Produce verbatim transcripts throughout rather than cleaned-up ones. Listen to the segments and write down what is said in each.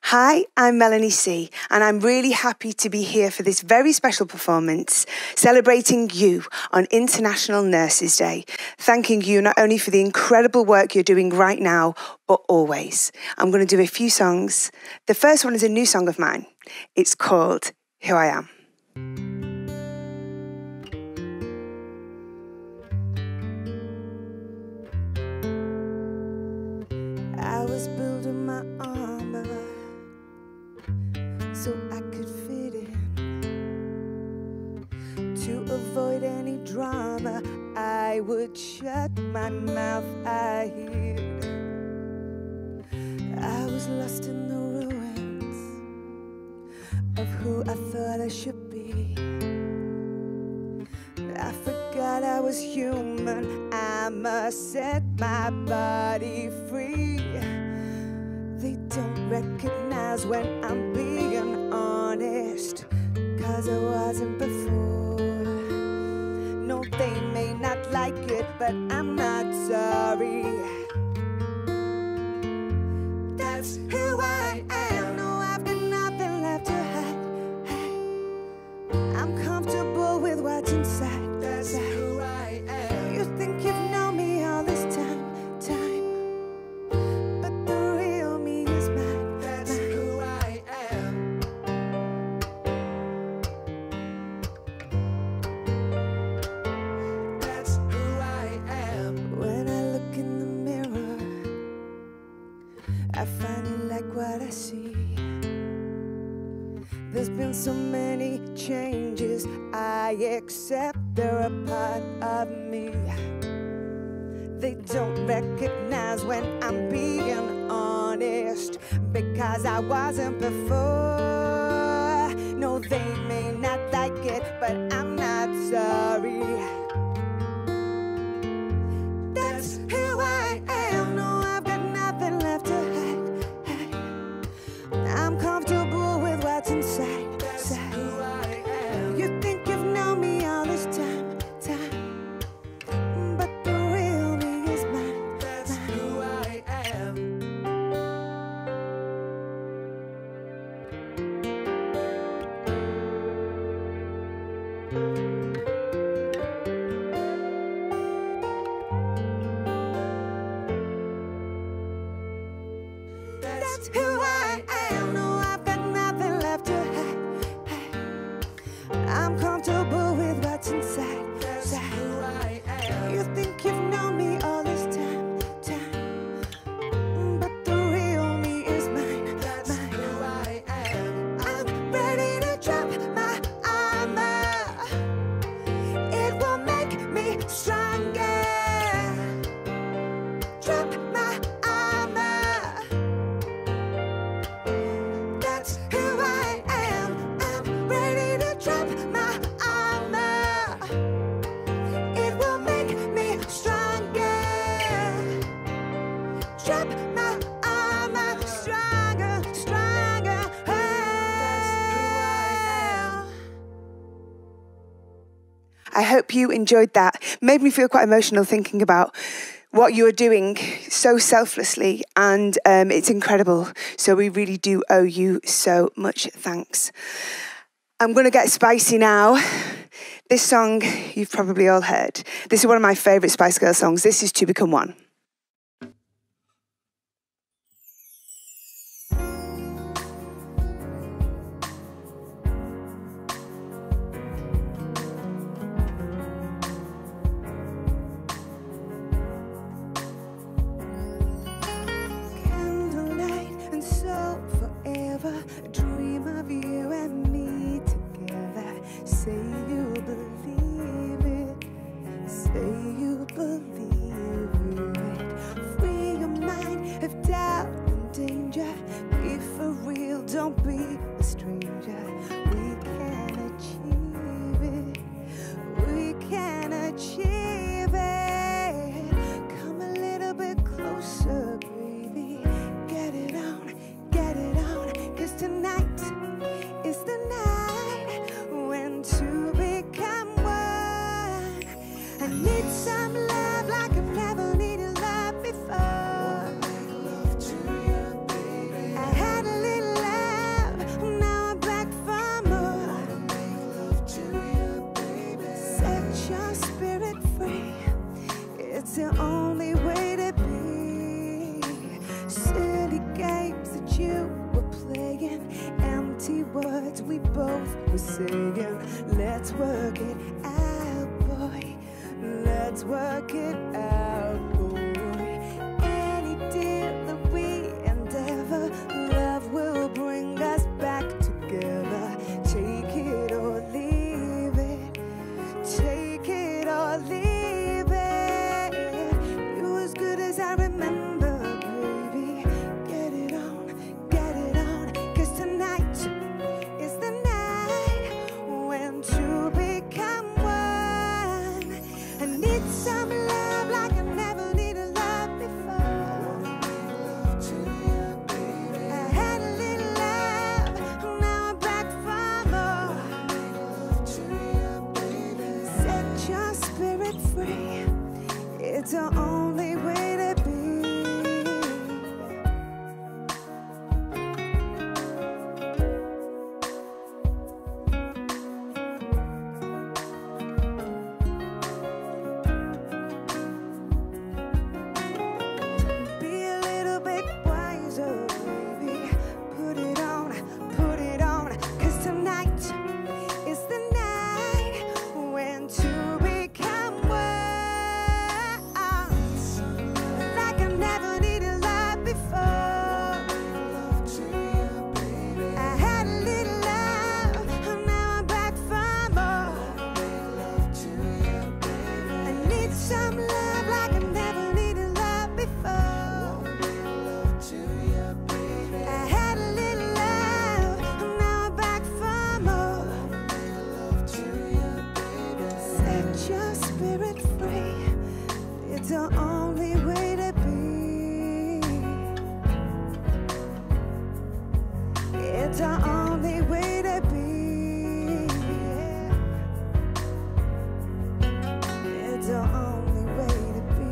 Hi, I'm Melanie C, and I'm really happy to be here for this very special performance, celebrating you on International Nurses Day, thanking you not only for the incredible work you're doing right now, but always. I'm going to do a few songs. The first one is a new song of mine. It's called Who I Am. I was building my armor so I could fit in. To avoid any drama, I would shut my mouth, I hid. I was lost in the ruins of who I thought I should be. I forgot I was human, I must set my body free. They don't recognize when I'm being honest, 'cause I wasn't before. No, they may not like it, but I'm not sorry. That's who I am. No, I've got nothing left to hide. I'm comfortable with what's inside. That's who I am. You think you've known me all this time, time, but the real me is mine. That's who I am. That's who I am. When I look in the mirror, I finally like what I see. There's been so many changes, I accept they're a part of me. They don't recognize when I'm being honest, because I wasn't before. No, they may not like it, but I'm not sorry. That's who I am. No, I've got nothing left to hide. I'm comfortable with what's inside. That's who I am. You think you've known me all this time, time, but the real me is mine. That's who I am. That's who I am. No, I've got nothing left to hide. I'm comfortable with what's inside. That's who I am. You think you've known me all this time, time, but the real me is mine. That's mine. Who I am. I'm ready to drop my armor. It will make me stronger. Drop my armor. That's who I am. I'm ready to drop my armor. It will make me stronger. Drop my armor. Stronger, stronger. That's who I am. I hope you enjoyed that. Made me feel quite emotional thinking about what you are doing so selflessly, and um, it's incredible. So we really do owe you so much thanks. I'm going to get spicy now. This song you've probably all heard. This is one of my favourite Spice Girls songs. This is To Become One. Candlelight and so forever, a dream of you and me together. Say you believe it, say you believe it. Free your mind of doubt and danger. Be for real, don't be a stranger. We can achieve it, we can achieve it. Come a little bit closer, baby. Get it on, get it on. 'Cause tonight is the night when two become one. I need some love like I've never needed love before. I had a little words we both were saying. Let's work it out, boy. Let's work it out, boy. Any deal that we endeavor, love will bring us back together. Take it or leave it. Take it or leave it. You're as good as I remember, baby. Get it on, get it on. 'Cause tonight is the night when two become one. I need some love like I never needed love before. I had a little love, now I'm back for more. Set your spirit free. It's the only way to be. Be a little bit wiser, baby. Put it on, put it on. 'Cause tonight is the night when two become one. Like I never needed love before. I had a little love, now I'm back for more. I need some love like I never needed love before. I had a little love, now I'm back for more. Set your spirit free. It's the only way to be. It's the only way to be. It's the only way to be.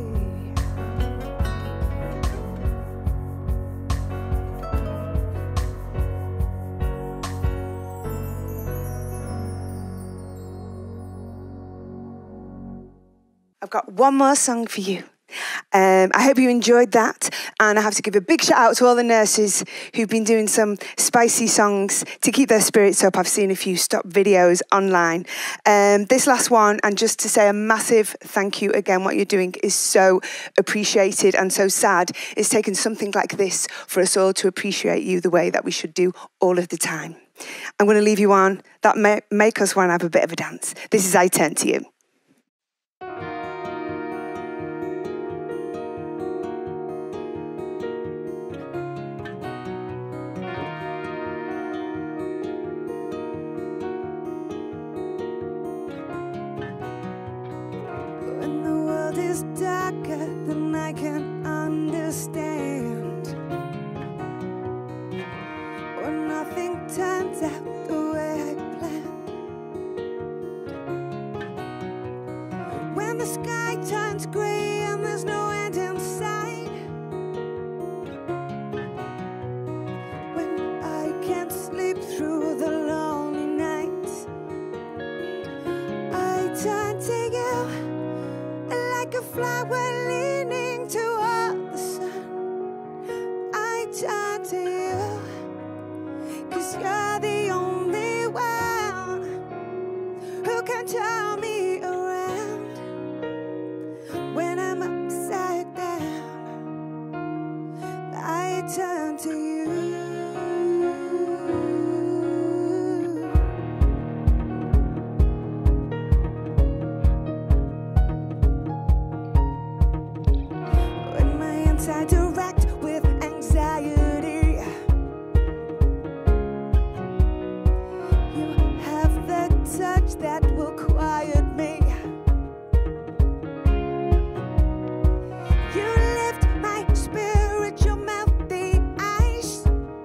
I've got one more song for you. Um, I hope you enjoyed that, and I have to give a big shout out to all the nurses who've been doing some spicy songs to keep their spirits up. I've seen a few stop videos online. Um, this last one, and just to say a massive thank you again, what you're doing is so appreciated and so sad. It's taken something like this for us all to appreciate you the way that we should do all of the time. I'm going to leave you on that may make us want to have a bit of a dance. This is I Turn to You. When the world is darker than I can understand, when nothing turns out the way I planned, when the sky turns grey and there's no end in sight, when I can't sleep through the lonely nights, I turn to you. Like a flower leaning toward the sun, I turn to you. 'Cause you're the only one who can turn me around when I'm upside down. I turn to you. I direct with anxiety, you have the touch that will quiet me. You lift my spirit, you melt the ice.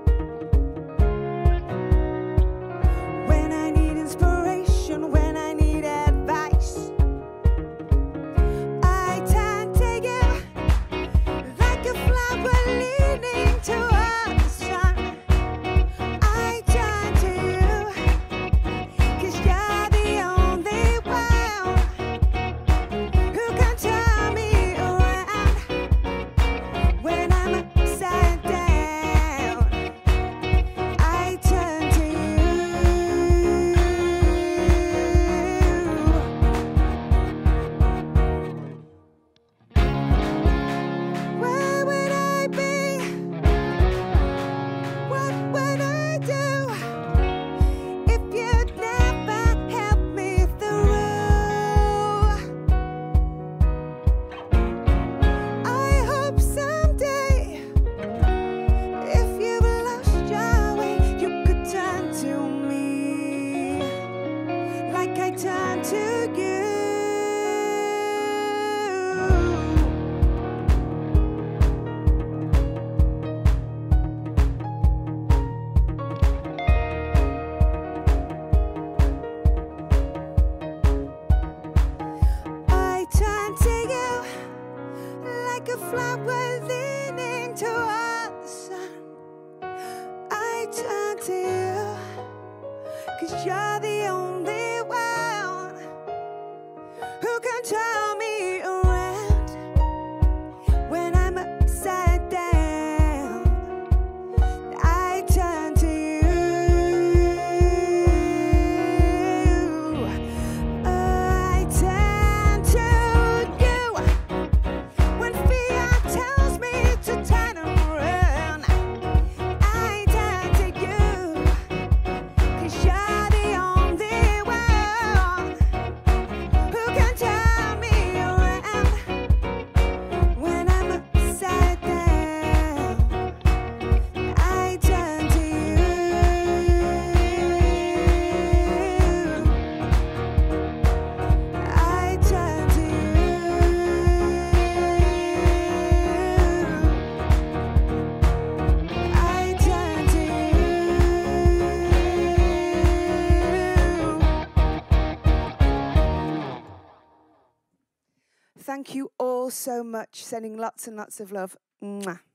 'cause you're the only one who can turn me around when I'm upside down. I turn to you. Oh, I turn to you when fear tells me to turn around. I turn to you, 'cause you're the only one who can turn me around when I'm upside down. I turn to you. I turn to you. I turn to you. Thank you all so much. Sending lots and lots of love. Mwah.